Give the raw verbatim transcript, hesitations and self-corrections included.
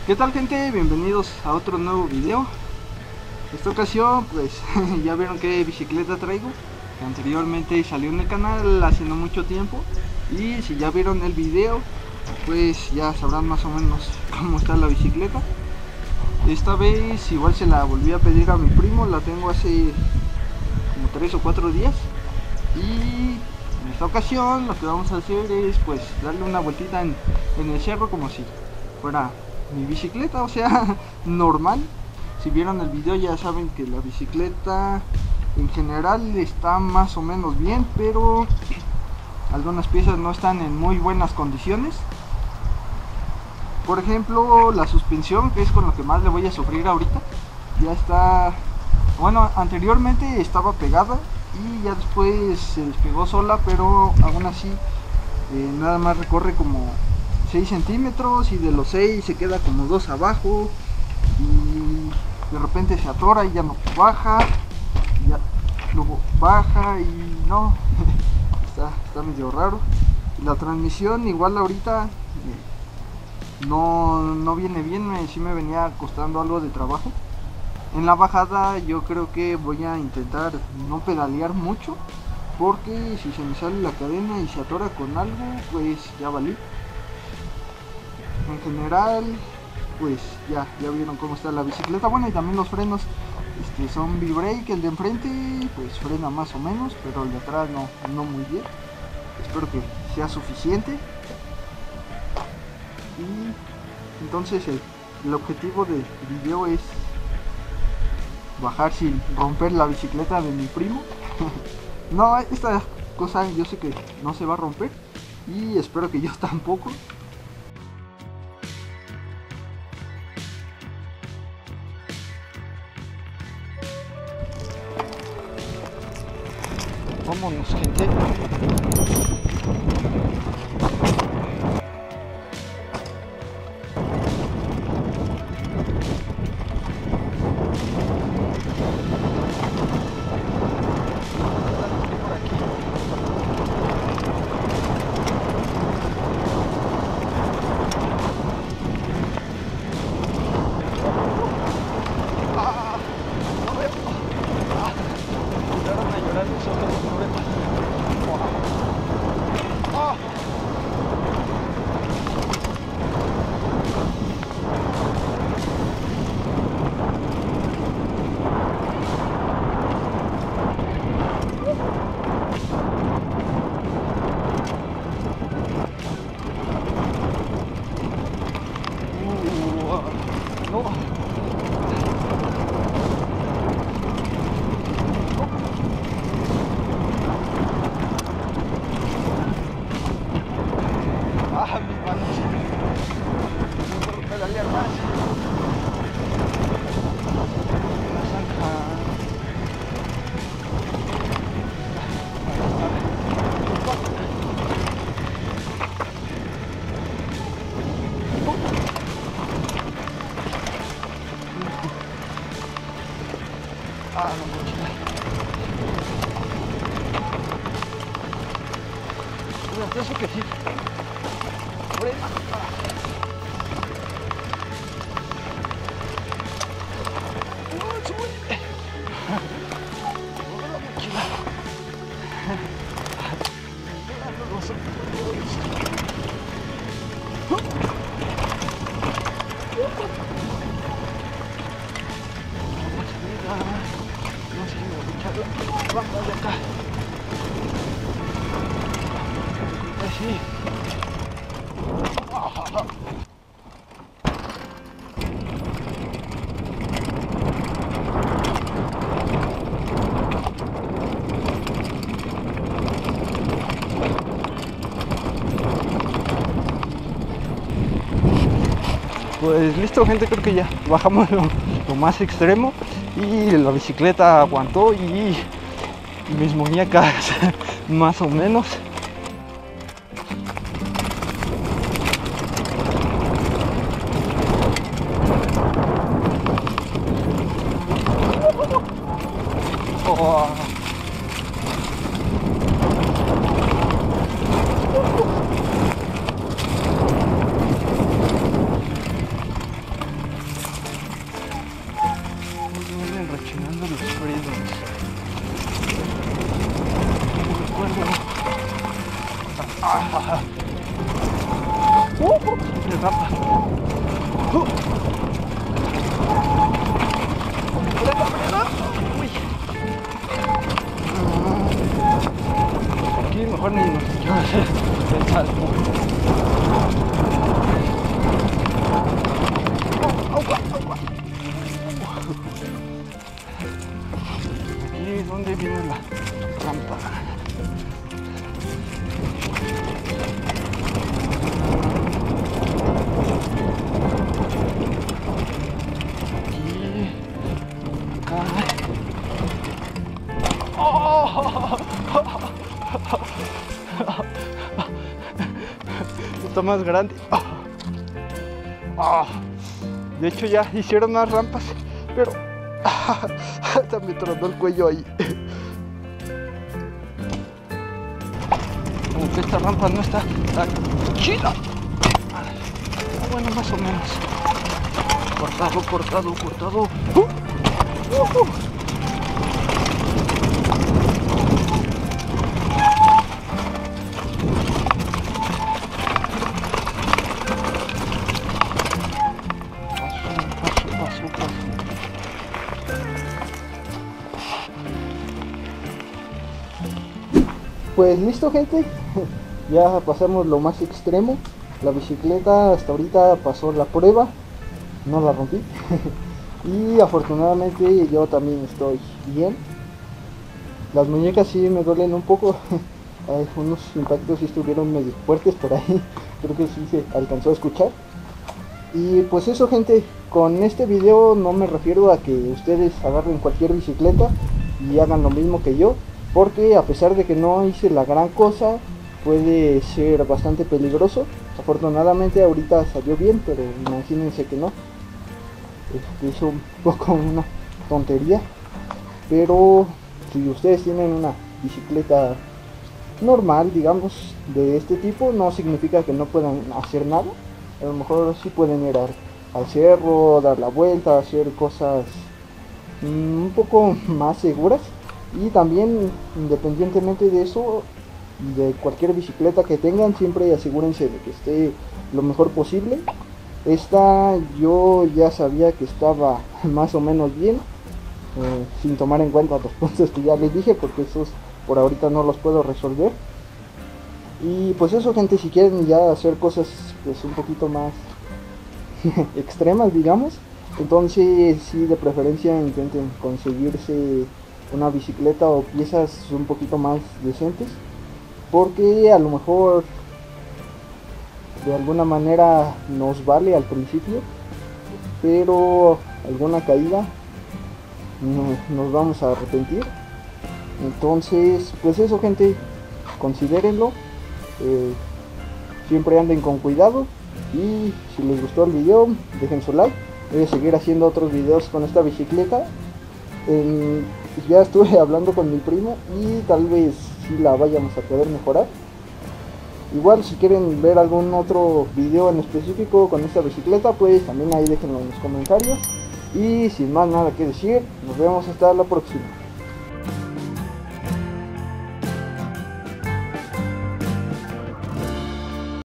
¿Qué tal, gente? Bienvenidos a otro nuevo video. Esta ocasión pues ya vieron qué bicicleta traigo, que anteriormente salió en el canal hace no mucho tiempo. Y si ya vieron el video pues ya sabrán más o menos cómo está la bicicleta. Esta vez igual se la volví a pedir a mi primo, la tengo hace como tres o cuatro días. Y en esta ocasión lo que vamos a hacer es pues darle una vueltita en, en el cerro como si fuera mi bicicleta, o sea, normal. Si vieron el video ya saben que la bicicleta en general está más o menos bien, pero algunas piezas no están en muy buenas condiciones. Por ejemplo, la suspensión, que es con lo que más le voy a sufrir ahorita, ya está, bueno, anteriormente estaba pegada y ya después se despegó sola, pero aún así eh, nada más recorre como seis centímetros, y de los seis se queda como dos abajo, y de repente se atora y ya no baja, y ya luego baja y no, está, está medio raro. Y la transmisión igual ahorita eh, no, no viene bien, me, sí me venía costando algo de trabajo. En la bajada yo creo que voy a intentar no pedalear mucho, porque si se me sale la cadena y se atora con algo, pues ya valí. En general pues ya, ya vieron cómo está la bicicleta. Bueno, y también los frenos este, son V-brake. El de enfrente pues frena más o menos, pero el de atrás no, no muy bien. Espero que sea suficiente. Y entonces el, el objetivo del video es bajar sin romper la bicicleta de mi primo. No, esta cosa yo sé que no se va a romper, y espero que yo tampoco. Vámonos, gente. Ah, no, mochila. Mira, eso que sí. Frena. No, sube. La mochila. Vamos de acá. Así. Pues listo, gente, creo que ya bajamos lo, lo más extremo, y la bicicleta aguantó, y mis muñecas más o menos. Oh. más grande. Ah. Ah. De hecho ya hicieron más rampas, pero ah, me tronó el cuello ahí. Como que esta rampa no está tan chila. Bueno, más o menos. Cortado, cortado, cortado. Uh, uh, uh. Pues listo, gente, ya pasamos lo más extremo. La bicicleta hasta ahorita pasó la prueba, no la rompí. Y afortunadamente yo también estoy bien. Las muñecas sí me duelen un poco. Hay unos impactos sí estuvieron medio fuertes por ahí. Creo que sí se alcanzó a escuchar. Y pues eso, gente, con este video no me refiero a que ustedes agarren cualquier bicicleta y hagan lo mismo que yo, porque a pesar de que no hice la gran cosa, puede ser bastante peligroso. Afortunadamente ahorita salió bien, pero imagínense que no. Es un poco una tontería. Pero si ustedes tienen una bicicleta normal, digamos, de este tipo, no significa que no puedan hacer nada. A lo mejor sí pueden ir al, al cerro, dar la vuelta, hacer cosas mmm, un poco más seguras. Y también, independientemente de eso, de cualquier bicicleta que tengan, siempre asegúrense de que esté lo mejor posible. Esta yo ya sabía que estaba más o menos bien, eh, sin tomar en cuenta los puntos que ya les dije, porque esos por ahorita no los puedo resolver. Y pues eso, gente, si quieren ya hacer cosas pues un poquito más extremas, digamos, entonces sí, de preferencia intenten conseguirse una bicicleta o piezas un poquito más decentes, porque a lo mejor de alguna manera nos vale al principio, pero alguna caída no, nos vamos a arrepentir. Entonces pues eso, gente, considérenlo, eh, siempre anden con cuidado, y si les gustó el video dejen su like. Voy a seguir haciendo otros videos con esta bicicleta. eh, Ya estuve hablando con mi primo y tal vez sí la vayamos a poder mejorar. Igual si quieren ver algún otro video en específico con esta bicicleta, pues también ahí déjenlo en los comentarios. Y sin más nada que decir, nos vemos hasta la próxima.